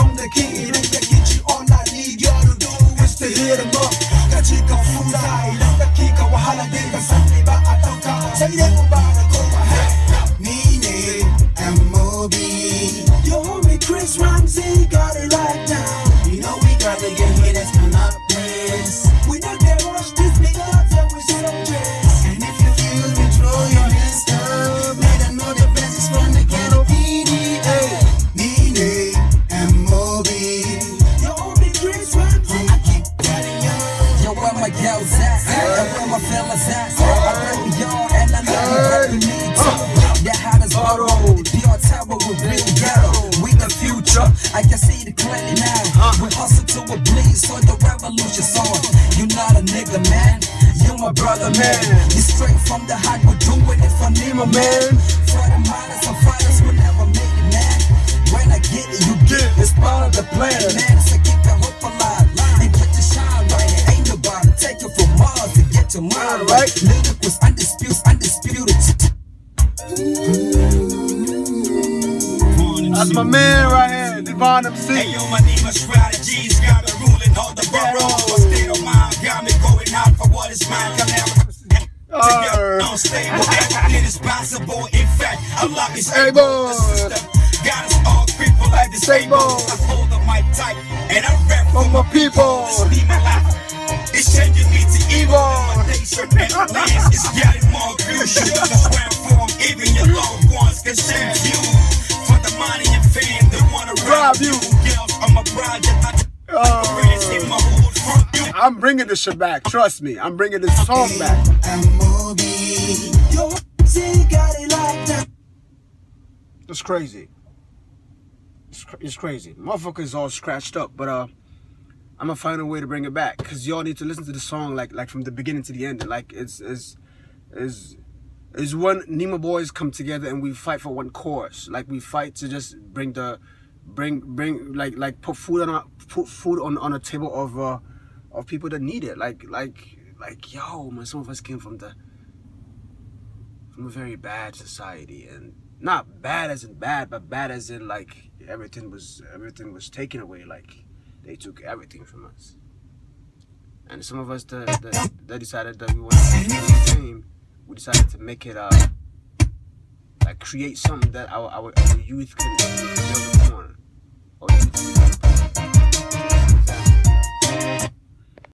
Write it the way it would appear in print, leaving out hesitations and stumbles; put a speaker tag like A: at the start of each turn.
A: I'm the king. And I get you all I need you to do is to hit 'em up. Kachika fuza, ilanga kika wahala dinga sani ba atoka. Saye mubara go ahead. Nene M.O.B. Your homie Chris Ramsey got it right now. You know we got to get hit as an up this. We know they rush this because and we so dress. And if you feel me, throw your hands up. Let them know the best is from the ghetto PDA. Nene M.O.B. Your homie Chris Ramsey. I keep telling you.
B: Yo, where my girls at? And where my fellas at? I rap with y'all and I know you rap with me too. The hottest bottle, the pure tower with real ghetto. We the future, I can see it clearly now. We hustle to a bleed, so the revolution's on. You not a nigga, man. You my brother, man. You straight from the heart, we'll do it if I need my man. For the miners and fighters will never make it, man. When I get it, you get it. It's part of the plan, man. So keep the hope alive and get your shine right. It ain't nobody take it from Mars to get your mind right. Lyricals, undisputed.
C: That's my man right here, Devon MC.
A: Hey yo, my name is strategies, got me ruling all the boroughs. My state of mind got me going out for what is mine. Come together, unstable, everything is possible. In fact, Allah is able. The system got us all crippled like disabled. I hold the mic tight and I rap for my people. This my life, it's changing me to evil. My nation and lands is getting more crucial. That's where I'm from, even your loved ones can share you. For the money and fame, they wanna rob you. Girls on my project,
C: I'm bringing this shit back. Trust me, I'm bringing this song back. It's crazy. It's crazy. Motherfuckers all scratched up, but I'm gonna find a way to bring it back because y'all need to listen to the song like from the beginning to the end. Like it's when Nima boys come together and we fight for one cause. Like we fight to just bring put food on a table of people that need it. Like yo, man, some of us came from a very bad society, and not bad as in bad, but bad as in like everything was taken away. Like they took everything from us, and some of us that decided that we wanted to fame. We decided to make it like create something that our youth can build upon. Or youth